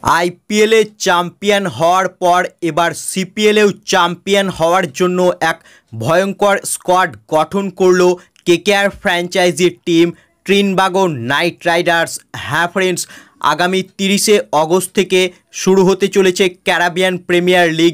আইপিএলে চ্যাম্পিয়ন হওয়ার পর এবার সিপিএলেও চ্যাম্পিয়ন হওয়ার জন্য এক ভয়ঙ্কর স্কোয়াড গঠন করলো কেকেআর ফ্র্যাঞ্চাইজির টিম ট্রিনবাগো নাইট রাইডার্স। হ্যাঁ ফ্রেন্ডস, আগামী 30শে অগস্ট থেকে শুরু হতে চলেছে ক্যারিবিয়ান প্রিমিয়ার লিগ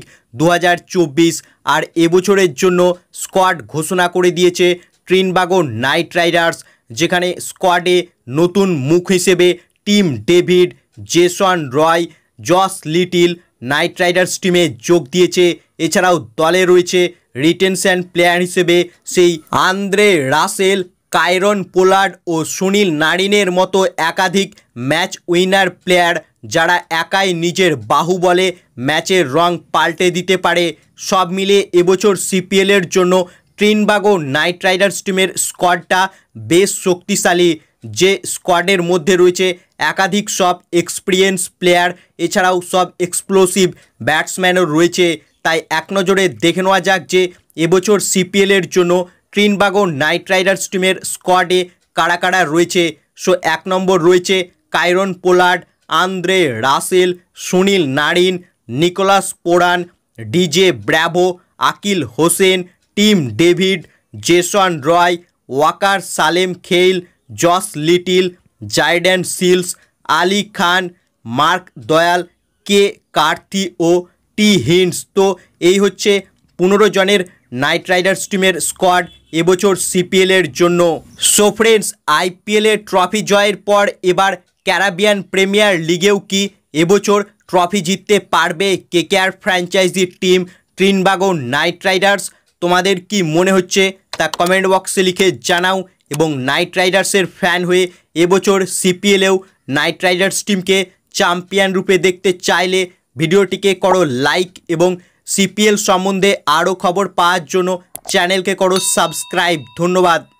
2024, আর এবছরের জন্য স্কোয়াড ঘোষণা করে দিয়েছে ট্রিনবাগো নাইট রাইডার্স, যেখানে স্কোয়াডে নতুন মুখ হিসেবে Tim David, Jason Roy, Josh Little Knight Riders টিমে যোগ দিয়েছে। এছাড়াও দলে রয়েছে রিটেনশন প্লেয়ার হিসেবে সেই আন্দ্রে রাসেল, কাইরন পোলার্ড ও সুনীল নারিনের মতো একাধিক ম্যাচ উইনার প্লেয়ার, যারা একাই নিজের বাহুবলে ম্যাচের রং পাল্টে দিতে পারে। সব মিলে এবছর সিপিএলের জন্য ট্রিনবাগো নাইট রাইডার্স টিমের স্কোয়াডটা বেশ শক্তিশালী, যে স্কোয়াডের মধ্যে রয়েছে একাধিক সব এক্সপিরিয়েন্স প্লেয়ার, এছাড়াও সব এক্সপ্লোসিভ ব্যাটসম্যানও রয়েছে। তাই এক নজরে দেখে নেওয়া যাক যে এবছর সিপিএলের জন্য ট্রিনবাগো নাইট রাইডার্স টিমের স্কোয়াডে কারা কারা রয়েছে। সো 1 নম্বর রয়েছে Kieron Pollard, Andre Russell, Sunil Narine, Nicholas Pooran, DJ Bravo, Akeal Hosein, Tim David, Jason Roy, Waqar Salamkheil, Josh Little, Jayden Seales, Ali Khan, Mark Deyal, Keacy কার্থি ও টি হিন্স। তো এই হচ্ছে 15 জনের নাইট রাইডার্স টিমের স্কোয়াড এবছর সিপিএলের জন্য। সো ফ্রেন্ডস, আইপিএলের ট্রফি জয়ের পর এবার ক্যারিবিয়ান প্রিমিয়ার লিগেও কি এবছর ট্রফি জিততে পারবে কেকেআর ফ্র্যাঞ্চাইজির টিম ট্রিনবাগো নাইট রাইডার্স? তোমাদের কি মনে হচ্ছে তা কমেন্ট বক্সে লিখে জানাও, এবং নাইট রাইডার্সের ফ্যান হয়ে এবছর সিপিএলেও নাইট রাইডার্স টিমকে চ্যাম্পিয়ন রূপে দেখতে চাইলে ভিডিওটিকে করো লাইক, এবং সিপিএল সম্বন্ধে আরও খবর পাওয়ার জন্য চ্যানেলকে করো সাবস্ক্রাইব। ধন্যবাদ।